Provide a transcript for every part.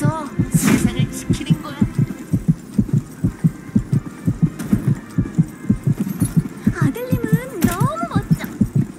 있어. 세상을 지키는 거야. 아들님은 너무 멋져.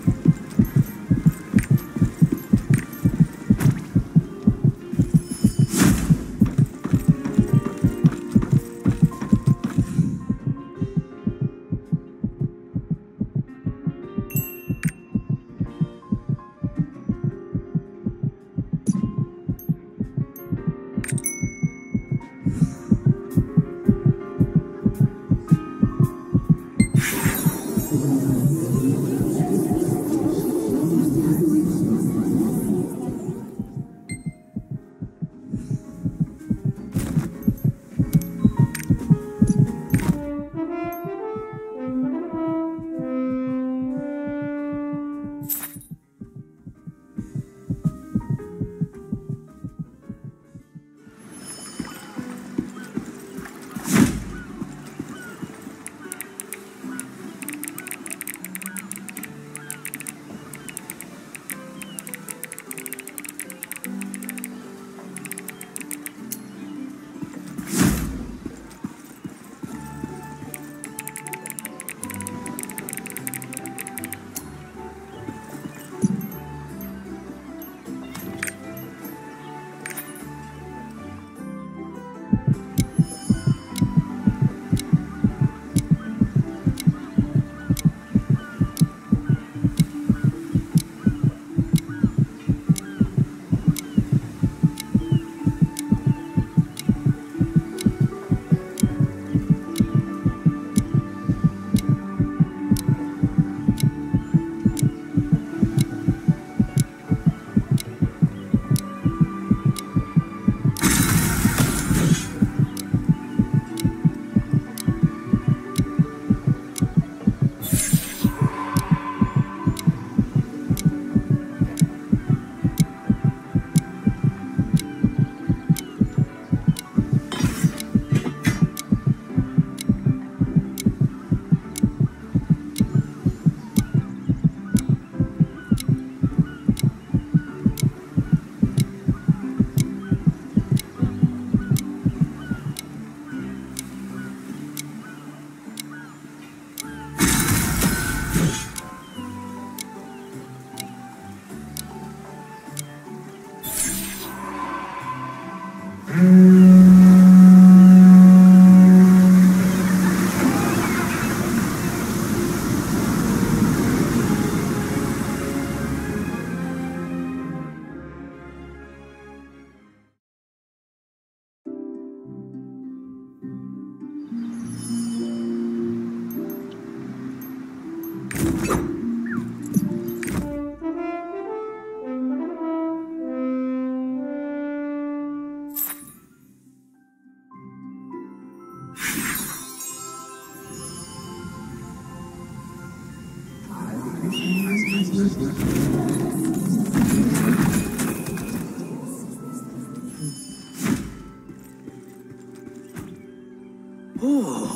오,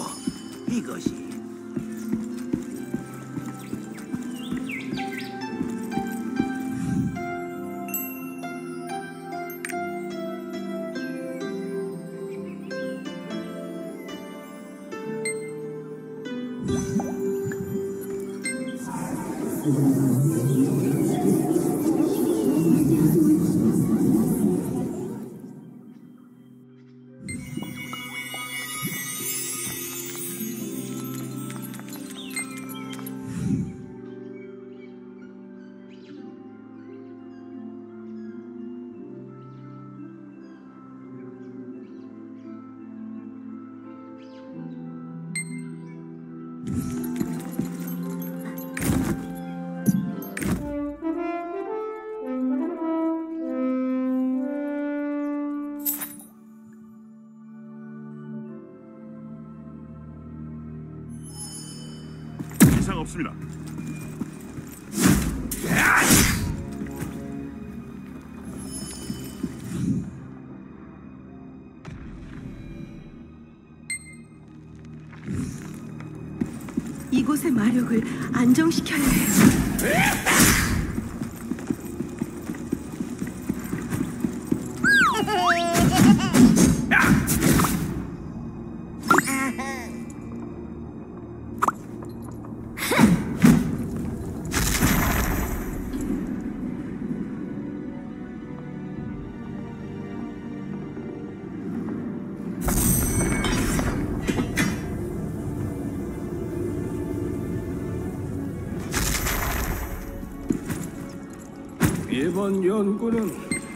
이것이. 이상 없습니다. 이곳의 마력을 안정시켜야 해요. 이번 연구는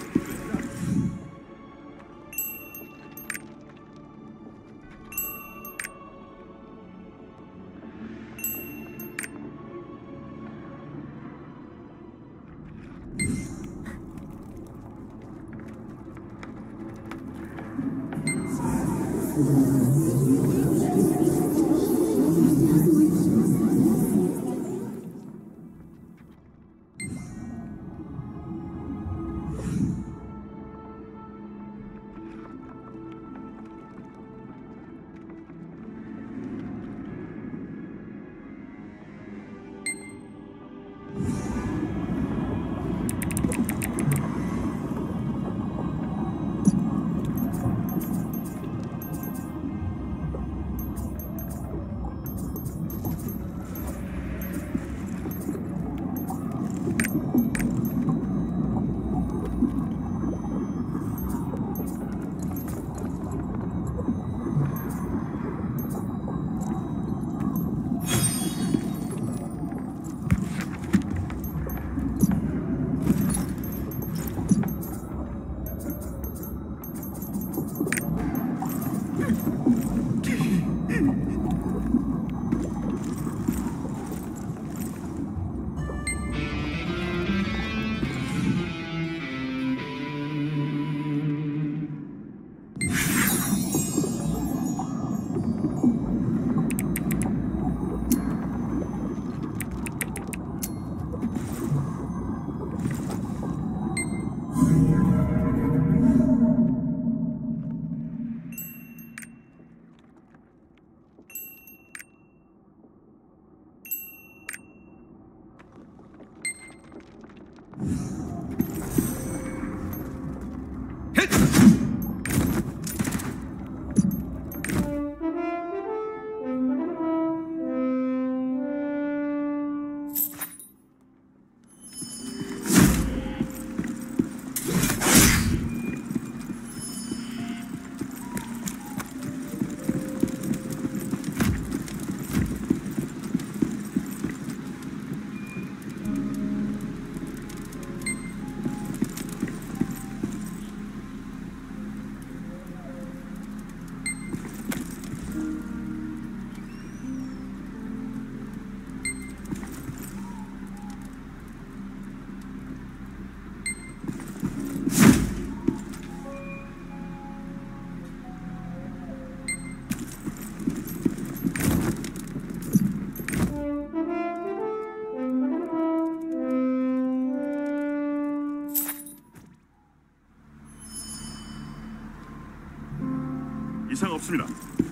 이상 없습니다.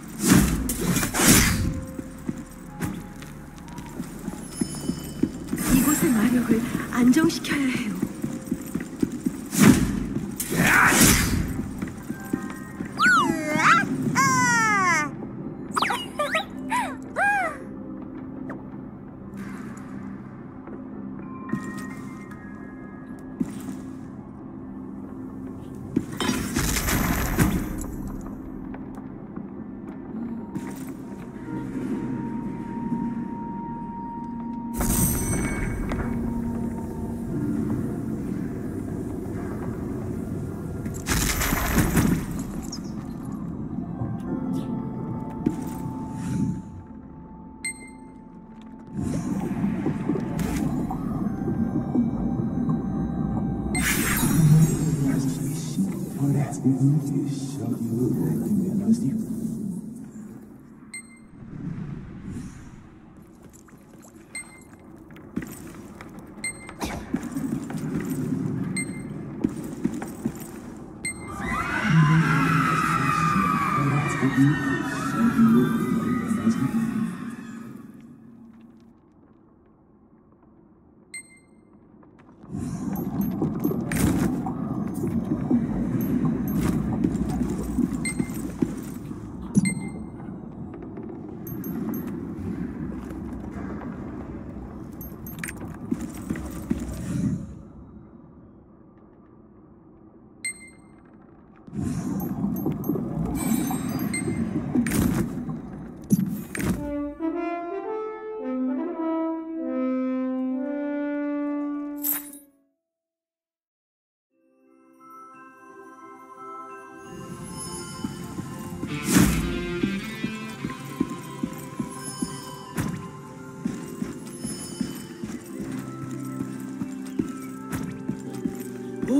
이곳의 마력을 안정시켜야 해요.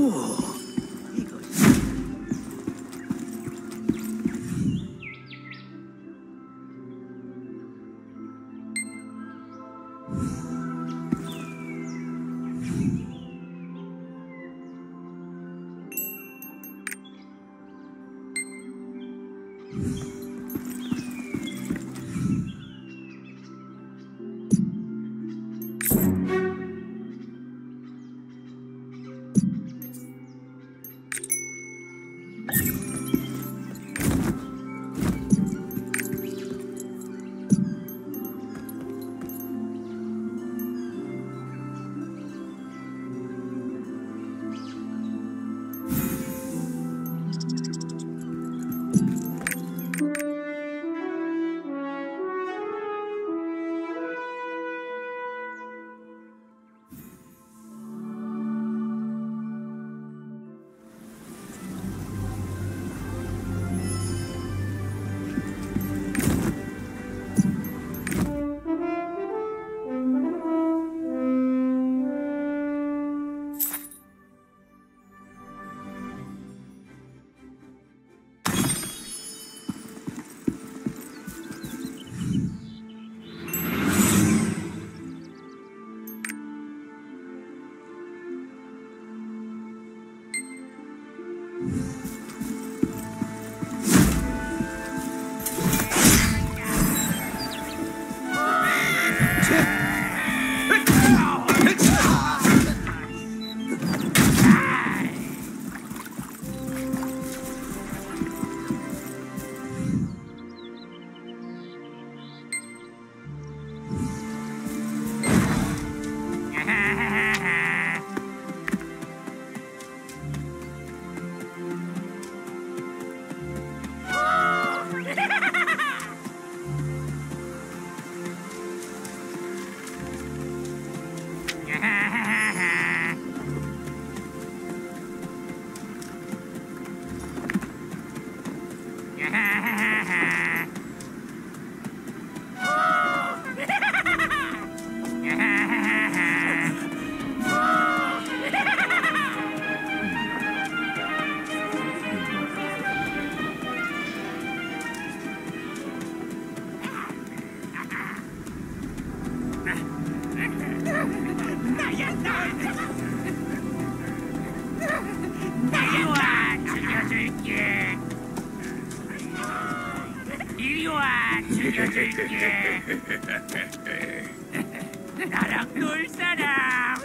오, 이것이 이리 와, 죽여줄게. 나랑 놀 사람.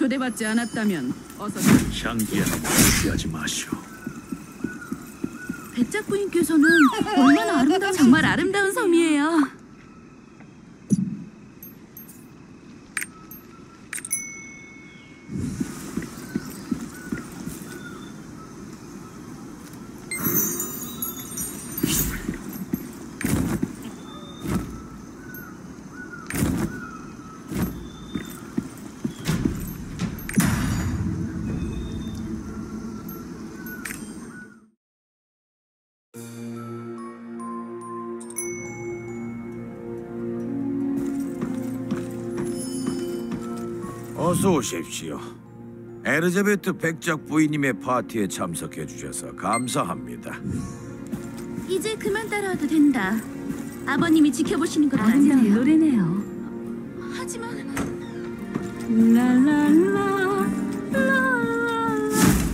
초대받지 않았다면 어서. 향기에 취하지 마시오. 백작 부인께서는 얼마나 아름다운 정말 아름다운 섬이에요. 어서 오십시오. 에르자베트 백작 부인님의 파티에 참석해 주셔서 감사합니다. 이제 그만 따라와도 된다. 아버님이 지켜보시는 것도 아름다운 노래네요. 하지만 라라라 라라라.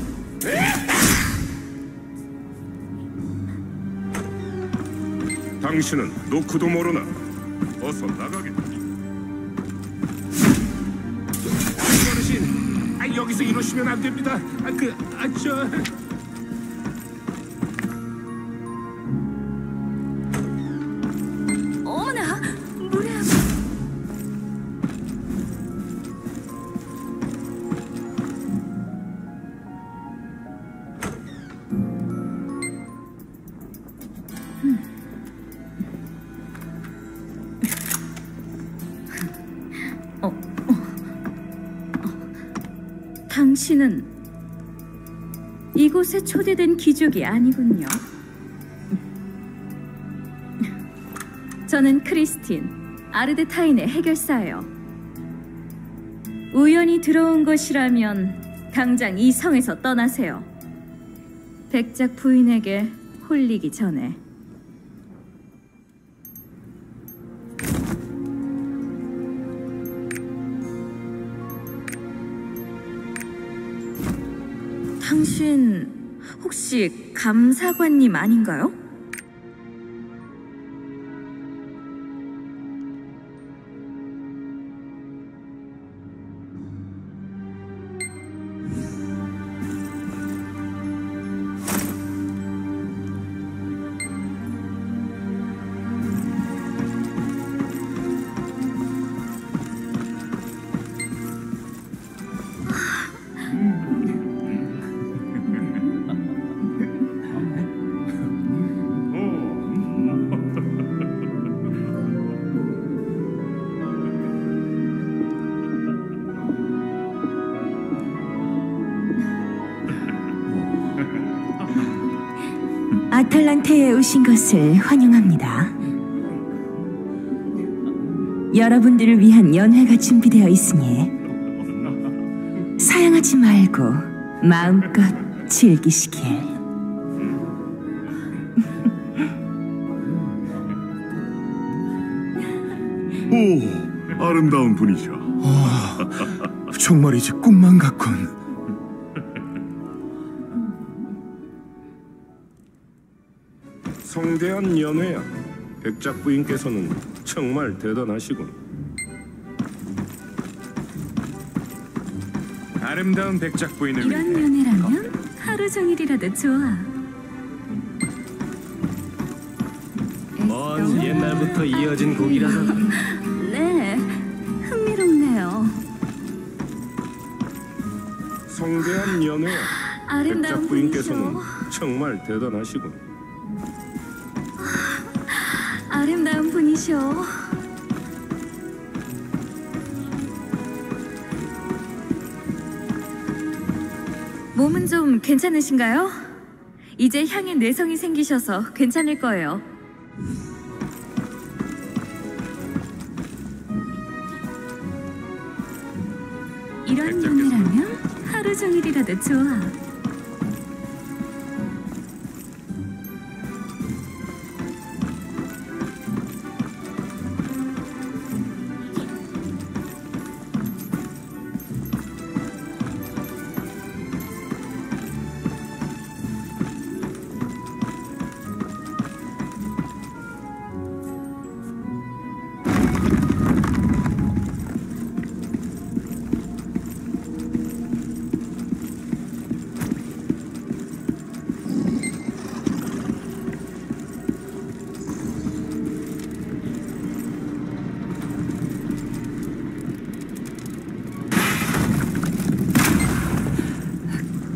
당신은 노크도 모르나? 어서 나가겠다. 어르신, 여기서 이러시면 안 됩니다. 어머나, 무례한. 당신은 이곳에 초대된 귀족이 아니군요. 저는 크리스틴, 아르데타인의 해결사예요. 우연히 들어온 것이라면 당장 이 성에서 떠나세요. 백작 부인에게 홀리기 전에. 당신 혹시 감사관님 아닌가요? 아틀란테에 오신 것을 환영합니다. 여러분들을 위한 연회가 준비되어 있으니 사양하지 말고 마음껏 즐기시길. 오, 아름다운 분이셔. 정말이지 꿈만 같군. 성대한 연회야. 백작 부인께서는 정말 대단하시군. 아름다운 백작 부인을 이런 위해 연애라면 하루 종일이라도 좋아. 먼 옛날부터 이어진 곡이라서. 네, 흥미롭네요. 성대한 연회야. 아름다운 백작 부인께서는 분이죠. 정말 대단하시군. 아름다운 분이셔. 몸은 좀 괜찮으신가요? 이제 향에 뇌성이 생기셔서 괜찮을 거예요. 이런 연애라면 하루 종일이라도 좋아.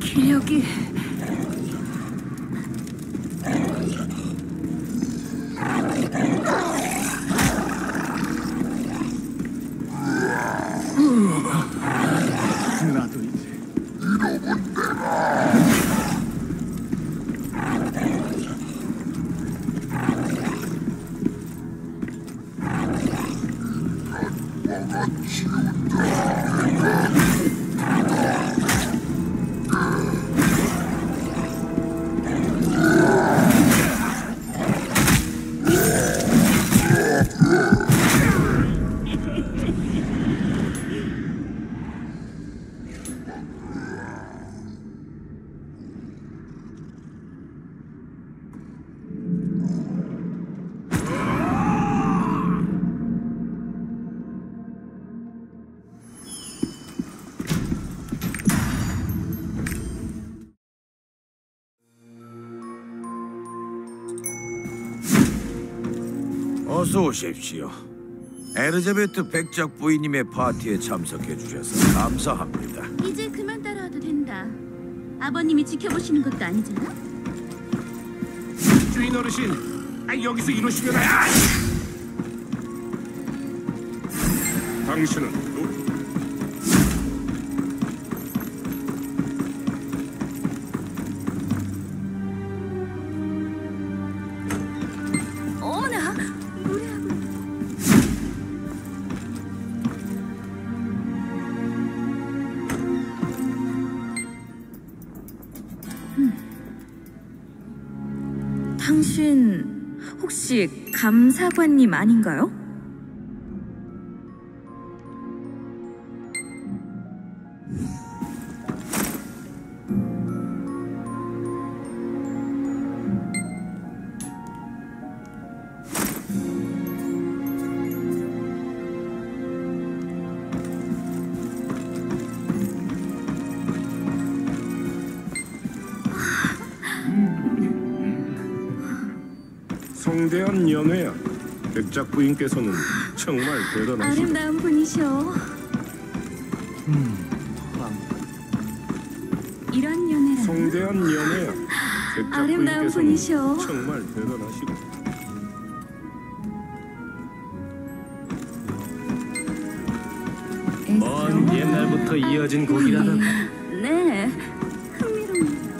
기력이 나도 이제 어서 오십시오. 에르자베트 백작 부인님의 파티에 참석해 주셔서 감사합니다. 이제 그만 따라와도 된다. 아버님이 지켜보시는 것도 아니잖아. 주인 어르신, 여기서 이러시면 당신은 또 어머나, 노래하고. 당신 혹시 감사관님 아닌가요? 성대한 연회야. 백작 부인께서는 정말 대단하시다. 아름다운 분이셔. 이런 연애라면 성대한 연회야. 백작 아름다운 부인께서는 분이셔. 정말 대단하시다. 먼 옛날부터 이어진 곡이라다. 네, 흥미롭네요.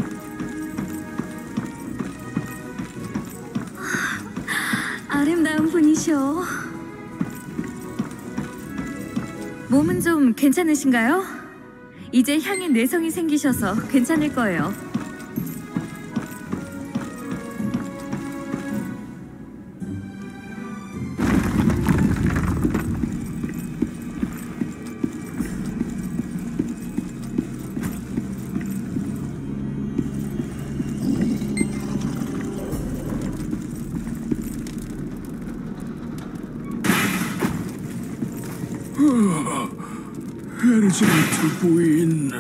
아름다운 분이셔. 몸은 좀 괜찮으신가요? 이제 향에 뇌성이 생기셔서 괜찮을 거예요. 에르자베트 부인.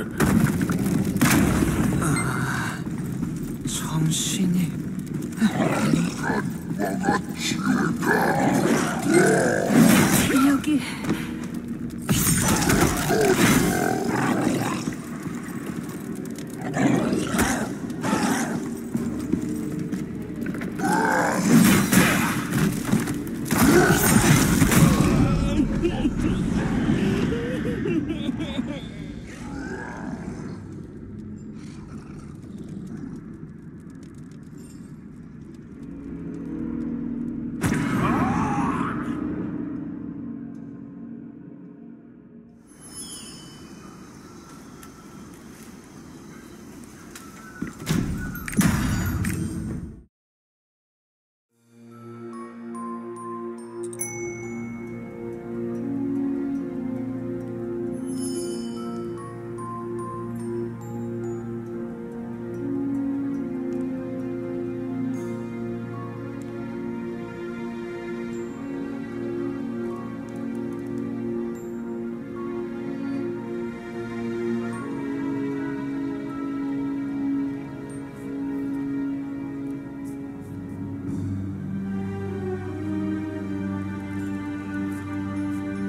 정신이 기력이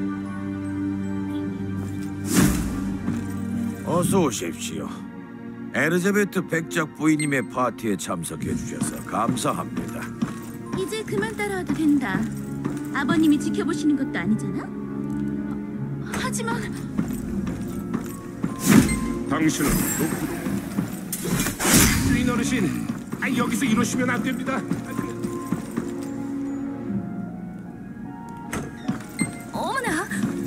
어서 오십시오. 에르자베트 백작 부인님의 파티에 참석해 주셔서 감사합니다. 이제 그만 따라와도 된다. 아버님이 지켜보시는 것도 아니잖아. 하지만 당신은 누구? 주인 어르신, 여기서 이러시면 안 됩니다. 어머나.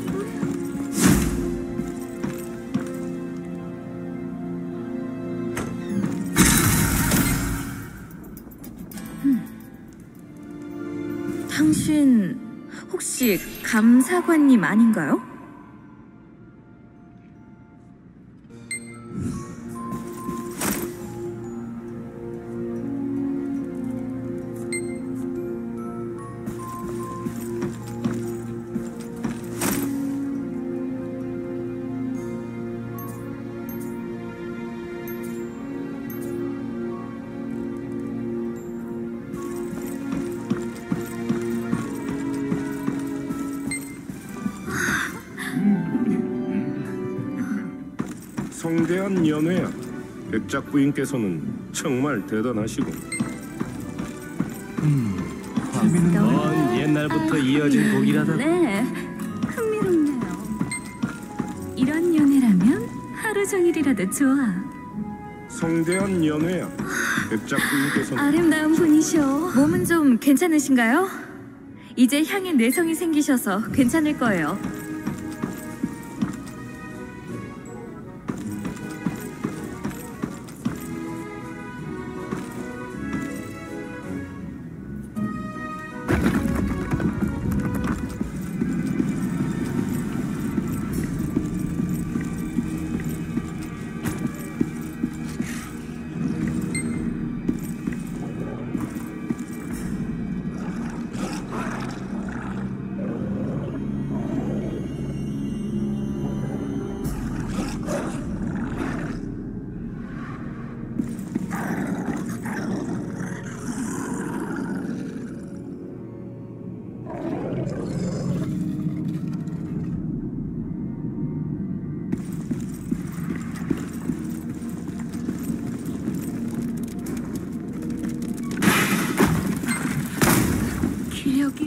당신 혹시 감사관님 아닌가요? 성대한 연회야. 백작 부인께서는 정말 대단하시고. 먼 옛날부터 이어진 곡이라다. 네, 흥미롭네요. 이런 연애라면 하루 종일이라도 좋아. 성대한 연회야. 백작 부인께서는 아름다운 분이셔. 몸은 좀 괜찮으신가요? 이제 향에 뇌성이 생기셔서 괜찮을 거예요. 기력이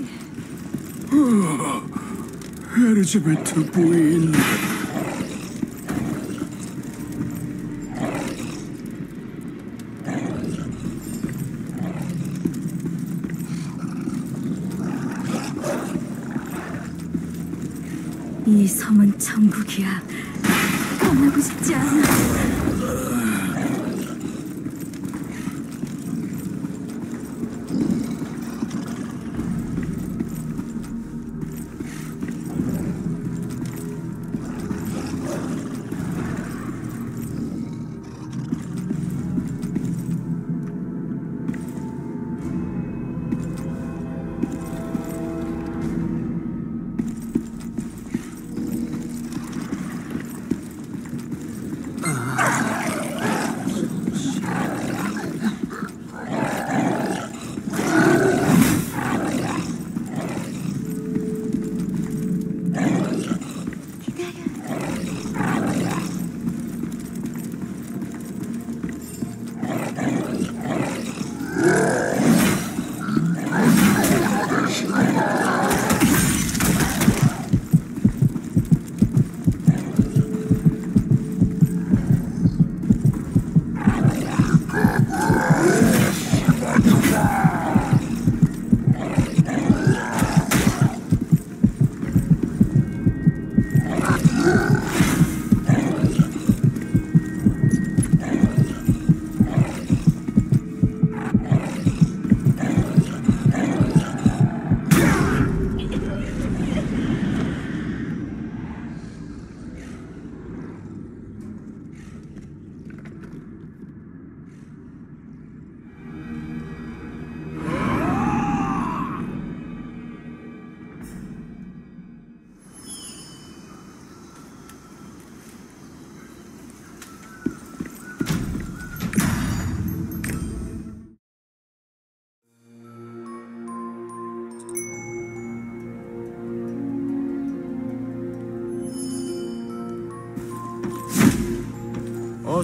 에르자베트 부인. 이 섬은 천국이야. 떠나고 싶지 않아.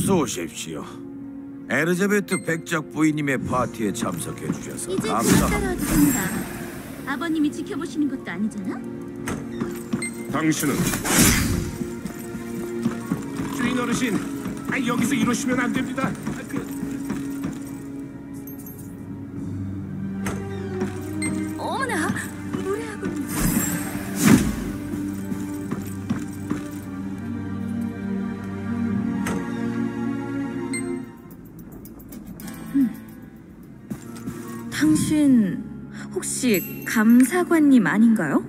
어서 오십시오. 엘리자베트 백작 부인님의 파티에 참석해 주셔서 이제 그만 감사합니다. 따라와도 된다. 아버님이 지켜보시는 것도 아니잖아. 당신은 주인 어르신, 여기서 이러시면 안 됩니다. 어머나, 무례하고. 당신 혹시 감사관님 아닌가요?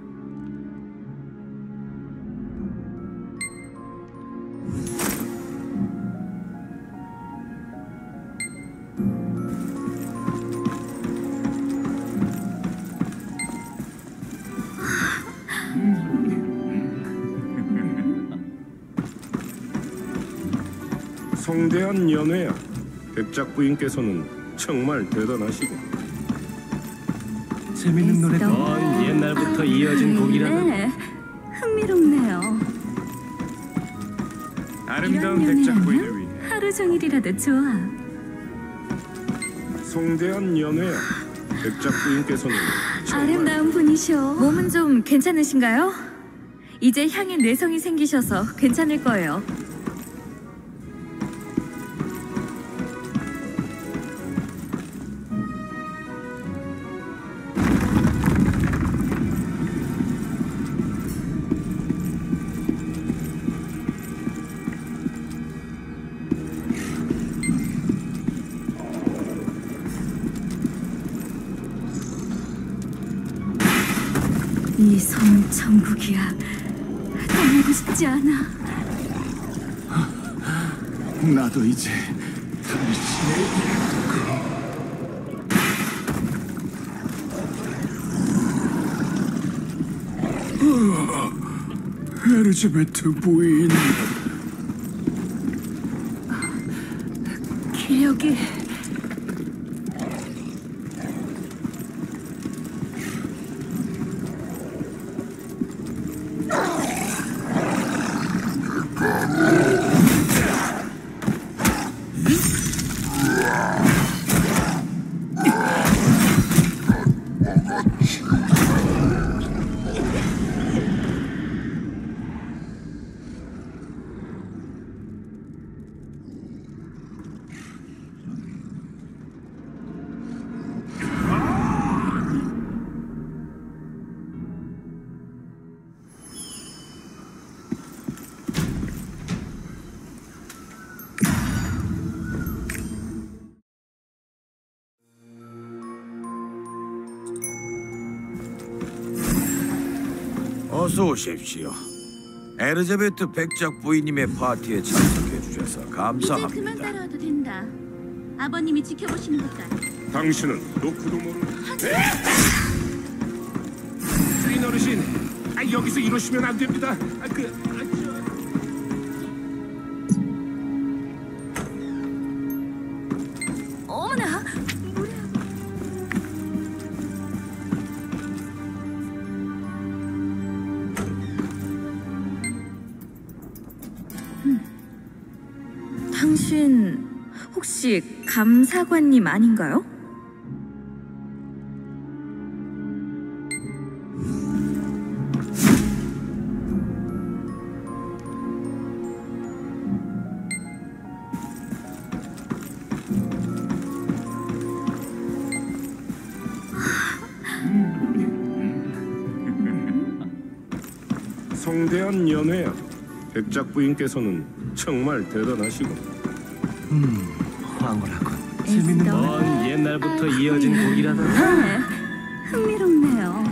성대한 연회야. 백작 부인께서는 정말 대단하시고. 재밌는 노래. 먼 옛날부터 이어진 곡이라다. 네, 흥미롭네요. 아름다운 이런 백작 연애라면 부인을 위해 하루 종일이라도 좋아. 성대한 연회야. 백작 부인께서는 정말 아름다운 분이셔. 몸은 좀 괜찮으신가요? 이제 향에 뇌성이 생기셔서 괜찮을 거예요. 이 섬은 천국이야. 떠나고 싶지 않아. 나도 이제 당신의 엘리자베트 부인. 기력이 어서 오십시오. 엘리자베트 백작 부인님의 파티에 참석해 주셔서 이제 감사합니다. 그만 따라와도 된다. 아버님이 지켜보시는 것도 아니야. 당신은 노크도 모르는 주인 어르신, 여기서 이러시면 안 됩니다. 어머나, 무례하고. 당신 혹시 감사관님 아닌가요? 성대한 연회야. 백작 부인께서는 정말 대단하시고. 황홀하군. 재밌는 애써. 먼 옛날부터 이어진 곡이라다. 네, 흥미롭네요.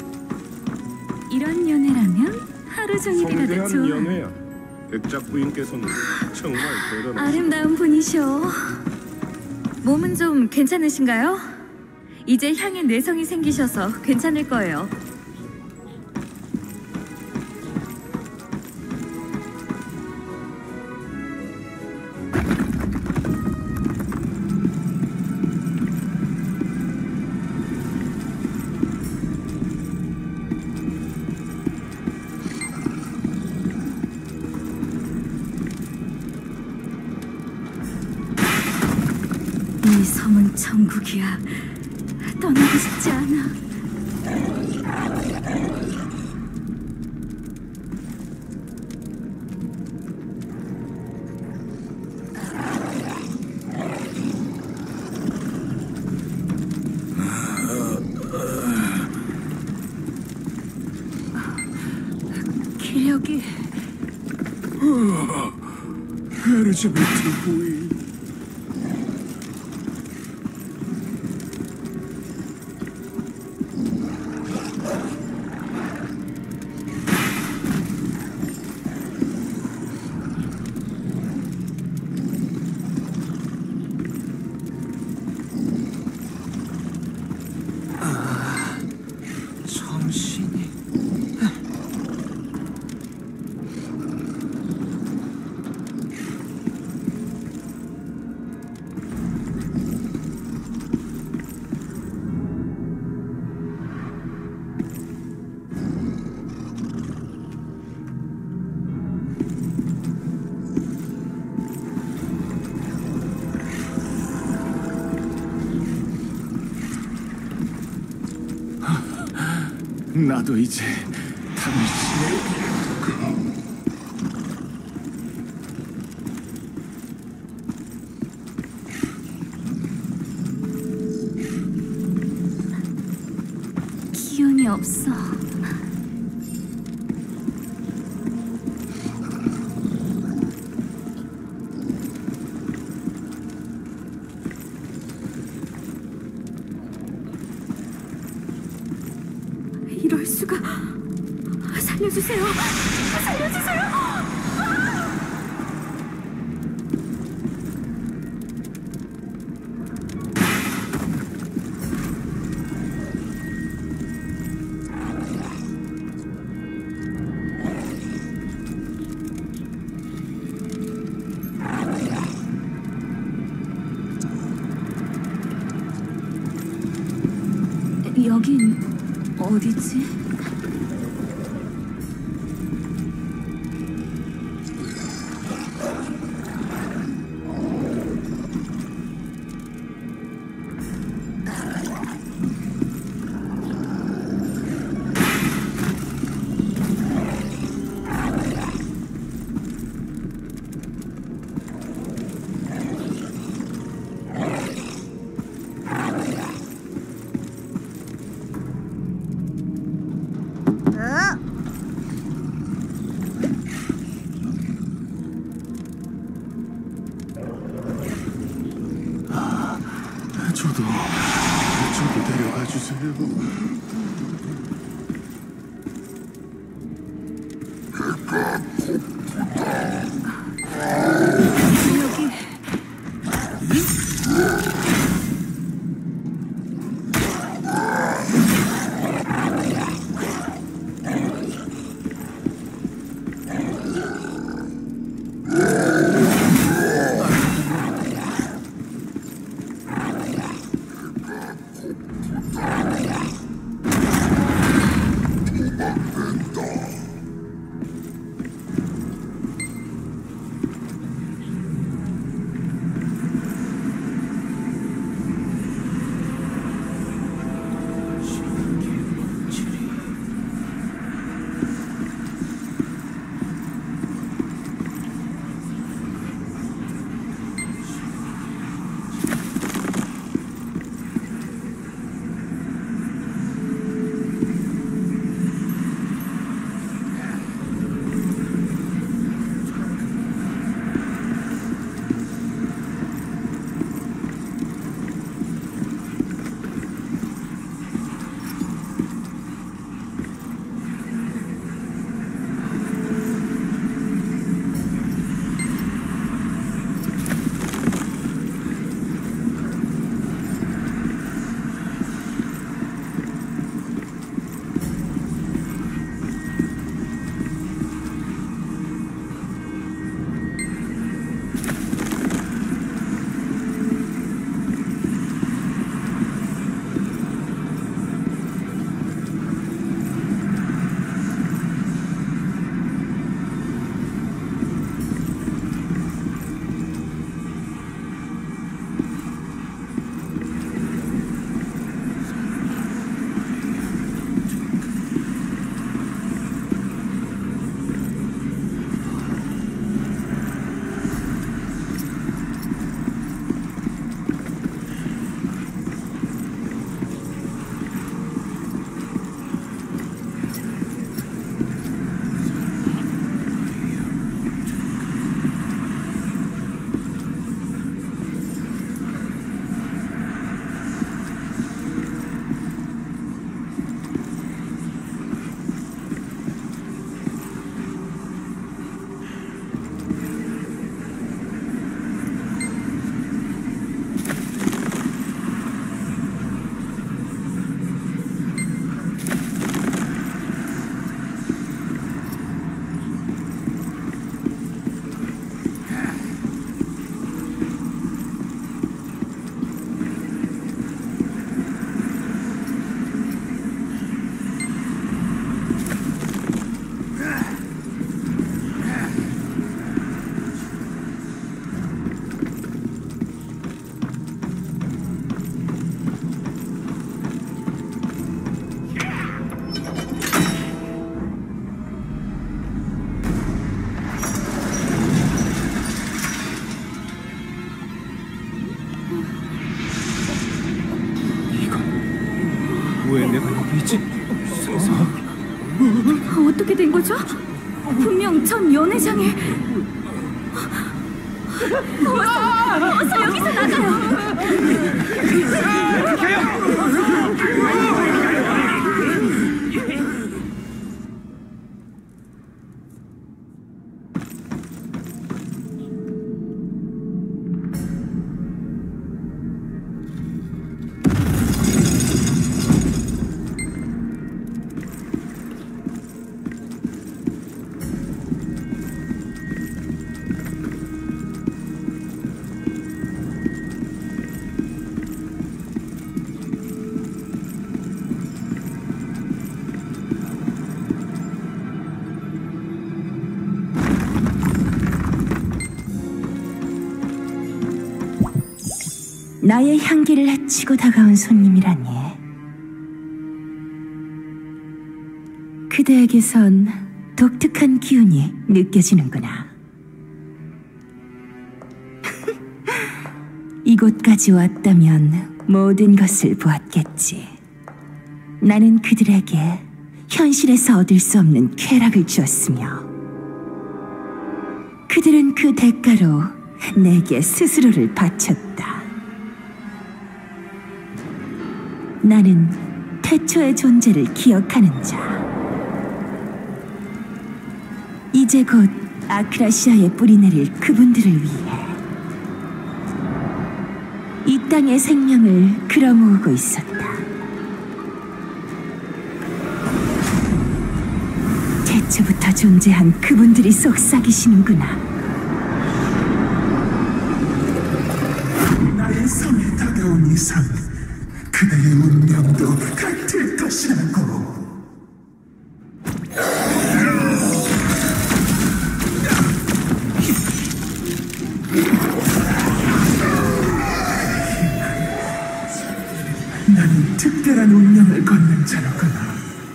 이런 연애라면 하루 종일이라도 성대한 좋아. 연회야. 백작 부인께서는 정말 대단하시고. 아름다운 분이셔. 몸은 좀 괜찮으신가요? 이제 향에 뇌성이 생기셔서 괜찮을 거예요. 이 섬은 천국이야. 떠나고 싶지 않아. 기력이 엘리자베트 부인. 정신이 나도 이제 당신의 기운이 없어. 이럴 수가. 살려주세요. 살려주세요. 여긴 어디지? 저도 데려가 주세요. 어떻게 된 거죠? 분명 전 연회장에 어서 여기서 나가요. 나의 향기를 헤치고 다가온 손님이라니. 그대에게선 독특한 기운이 느껴지는구나. 이곳까지 왔다면 모든 것을 보았겠지. 나는 그들에게 현실에서 얻을 수 없는 쾌락을 주었으며 그들은 그 대가로 내게 스스로를 바쳤다. 나는 태초의 존재를 기억하는 자. 이제 곧 아크라시아에 뿌리내릴 그분들을 위해 이 땅의 생명을 끌어모으고 있었다. 태초부터 존재한 그분들이 속삭이시는구나. 나의 성에 다가온 이상 그대의 운명도 같을 것이라고. 나는 특별한 운명을 걷는 자로구나.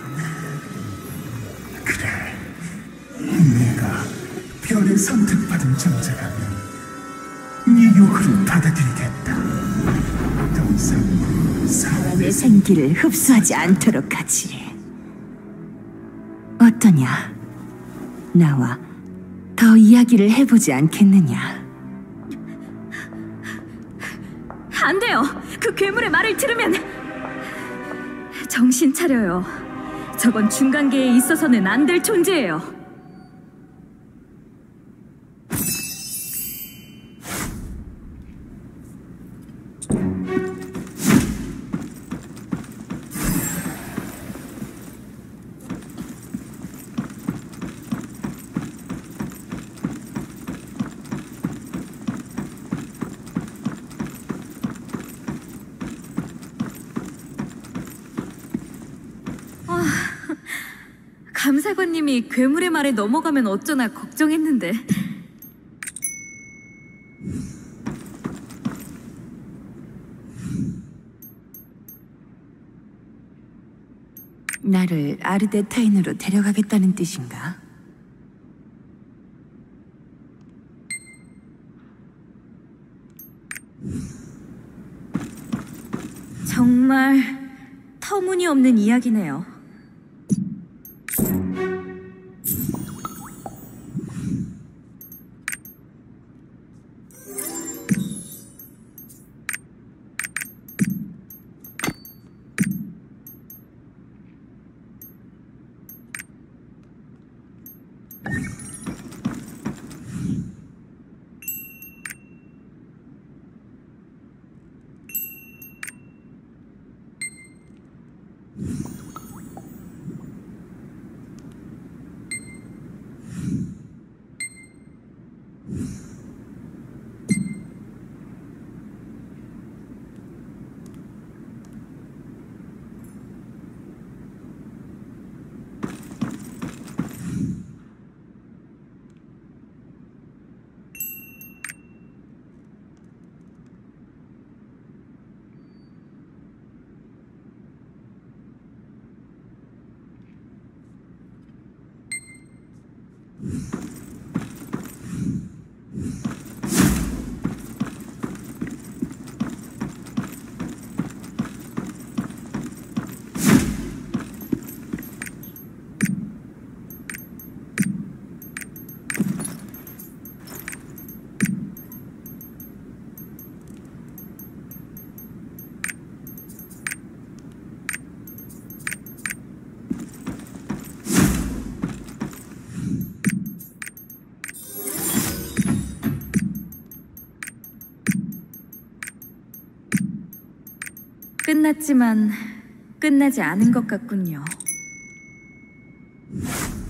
그래, 내가 별의 선택받은 존재라면 네 요구를 받아들이겠다. 더 이상 사람의 생기를 흡수하지 않도록 하지. 어떠냐? 나와 더 이야기를 해보지 않겠느냐? 안 돼요. 그 괴물의 말을 들으면 정신 차려요. 저건 중간계에 있어서는 안 될 존재예요. 감사관님이 괴물의 말에 넘어가면 어쩌나 걱정했는데. 나를 아르데타인으로 데려가겠다는 뜻인가? 정말 터무니없는 이야기네요. 끝났지만 끝나지 않은 것 같군요.